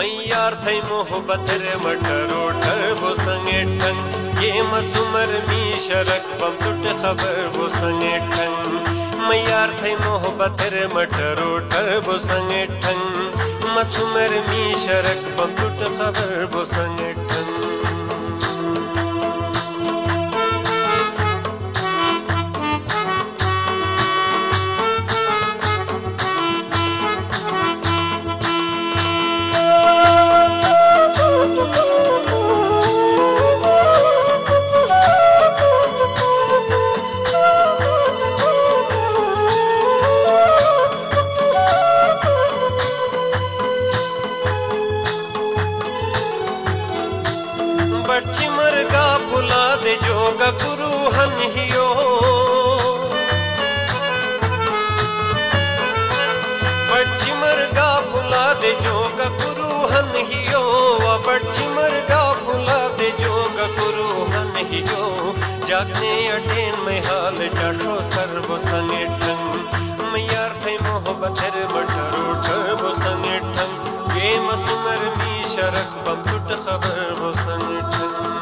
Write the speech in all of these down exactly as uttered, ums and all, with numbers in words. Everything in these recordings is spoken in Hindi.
मैयार थई मोहब्बत रे मटरो ठरबो संगे ठंग ये मसुमर मी शरक बम टुट खबर बो संगे ठंग मैयार थई मोहब्बत रे मटरो ठरबो संगे ठंग मसुमर मी शरक बम टुट खबर बो संगे ठंग बच्ची मरगा भुला दे जोगा गुरु हन हियो बच्ची मरगा भुला दे जोगा गुरु हन हियो बच्ची मरगा भुला दे जोगा गुरु हन हियो जागने अटेन में हाल चाशो सर्व संगे ठंग मैयार थई मोहब्बत रे मटरो ठरबो संगे ठंग ये मसुमर मी शरक बम टुट खबर बो संगे ठंग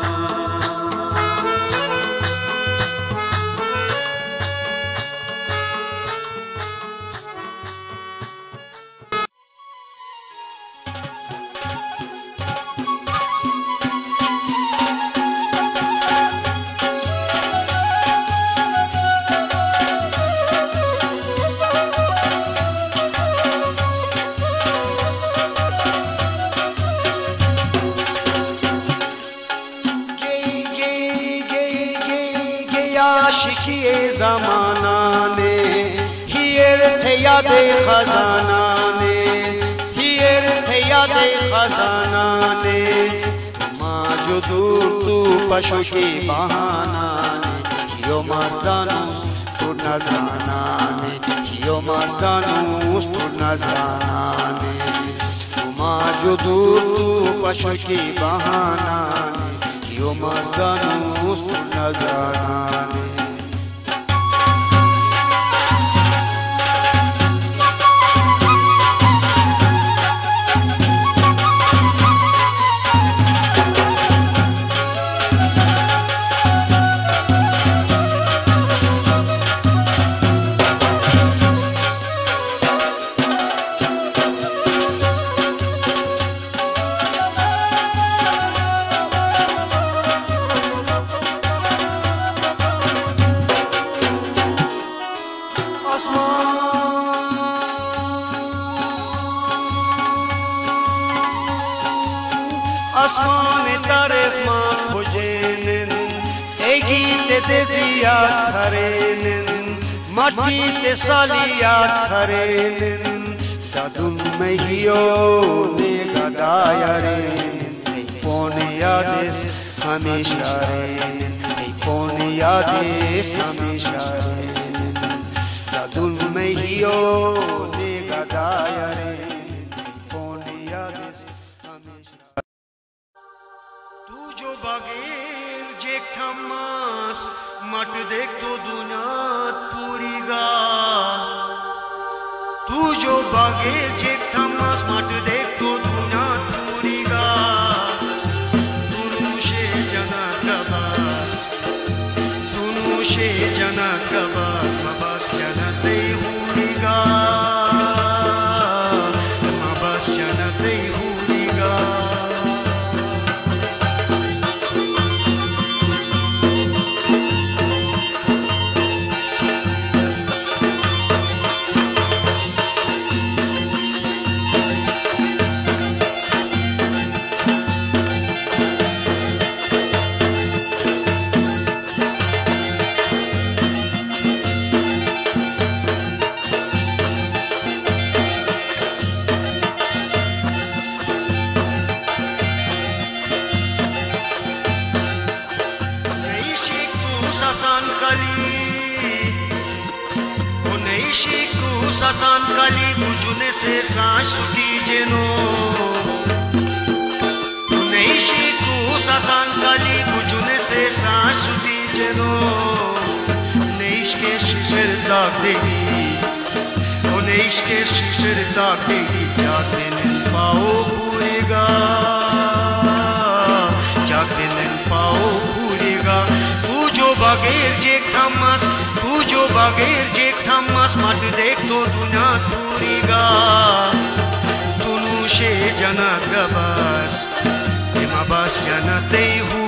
आशिकी ज़माना ने हियर थे यादे खजाना ने हियर थे यादे खजाना ने माँ जो दूर तू पशु की बहाना ने हियो मस्तानूस तू नजराना ने हियो मस्तानूस तू नजराना ने माँ जो दूर तू पशु की बहाना ने हियो मस्तानूस तू नजराना ने आसमान तारेस्मान खुजेन एगी ते जियात खरेन मटी ते सालियात खरेन दादुन में हियो ने गदायरेन पोने यादेस हमेशा रेन पोने यादेस हमेशा रेन दादुन में हियो ने गदायरेन बागेर जे खमास मट देख तो दुनिया पूरी गा तू जो बागेर जे खमास मट देख तो दुनिया पूरी गा तुनुशे जना कबास तुनुशे जना कबास मबास जना ते हुरी गा मबास जना ते हुरी गा sasan kali bujune se saas suti jeno neishi tu sasan kali bujune se saas suti jeno neish ke shisher daag degi o neish ke shisher daag degi jaate nin pao purega no dunya turiga tunu she jana gabas ema bas jana tei hu